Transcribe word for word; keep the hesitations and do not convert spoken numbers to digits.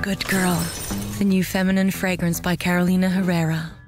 Good Girl, the new feminine fragrance by Carolina Herrera.